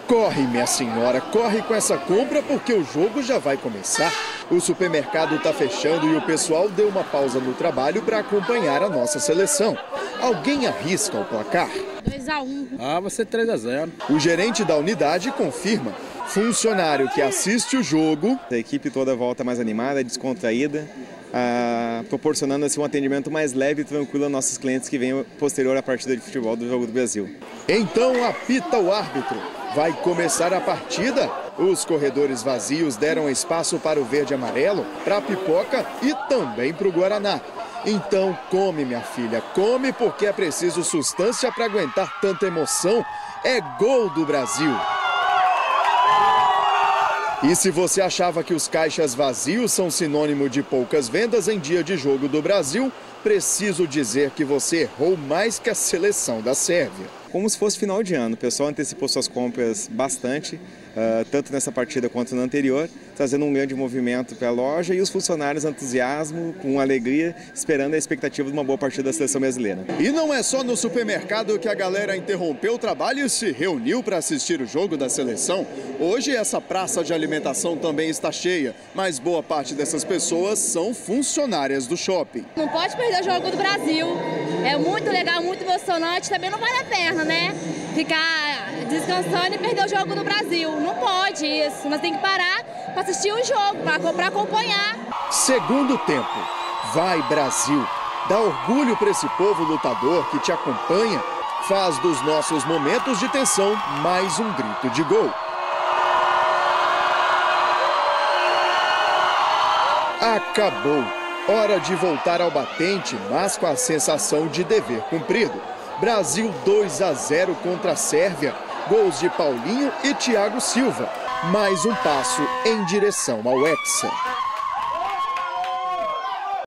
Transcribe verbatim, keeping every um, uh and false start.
Corre, minha senhora, corre com essa compra porque o jogo já vai começar. O supermercado está fechando e o pessoal deu uma pausa no trabalho para acompanhar a nossa seleção. Alguém arrisca o placar? dois a um. Ah, vai ser três a zero. O gerente da unidade confirma. Funcionário que assiste o jogo. A equipe toda volta mais animada, descontraída, ah, proporcionando assim, um atendimento mais leve e tranquilo aos nossos clientes que vêm posterior à partida de futebol do Jogo do Brasil. Então apita o árbitro. Vai começar a partida. Os corredores vazios deram espaço para o verde e amarelo, para a pipoca e também para o guaraná. Então come, minha filha, come porque é preciso substância para aguentar tanta emoção. É gol do Brasil. E se você achava que os caixas vazios são sinônimo de poucas vendas em dia de jogo do Brasil, preciso dizer que você errou mais que a seleção da Sérvia. Como se fosse final de ano, o pessoal antecipou suas compras bastante, uh, tanto nessa partida quanto na anterior, trazendo um grande movimento para a loja e os funcionários entusiasmo, com alegria, esperando a expectativa de uma boa partida da seleção brasileira. E não é só no supermercado que a galera interrompeu o trabalho e se reuniu para assistir o jogo da seleção. Hoje essa praça de alimentação também está cheia, mas boa parte dessas pessoas são funcionárias do shopping. Não pode perder o jogo do Brasil. É muito legal, muito emocionante. Também não vale a pena, né? Ficar descansando e perder o jogo do Brasil. Não pode isso. Nós temos que parar para assistir o jogo, para acompanhar. Segundo tempo. Vai, Brasil. Dá orgulho para esse povo lutador que te acompanha. Faz dos nossos momentos de tensão mais um grito de gol. Acabou. Hora de voltar ao batente, mas com a sensação de dever cumprido. Brasil dois a zero contra a Sérvia. Gols de Paulinho e Thiago Silva. Mais um passo em direção ao Hexa.